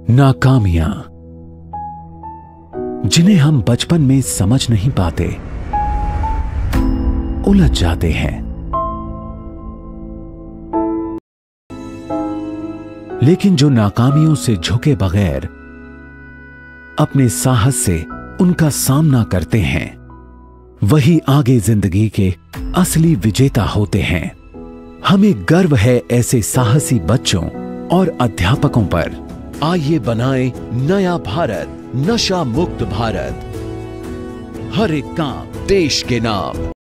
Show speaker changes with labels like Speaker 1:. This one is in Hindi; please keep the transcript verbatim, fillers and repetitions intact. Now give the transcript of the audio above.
Speaker 1: नाकामियां जिन्हें हम बचपन में समझ नहीं पाते, उलझ जाते हैं, लेकिन जो नाकामियों से झुके बगैर अपने साहस से उनका सामना करते हैं, वही आगे जिंदगी के असली विजेता होते हैं। हमें गर्व है ऐसे साहसी बच्चों और अध्यापकों पर। आइए बनाएं नया भारत, नशा मुक्त भारत। हर एक काम देश के नाम।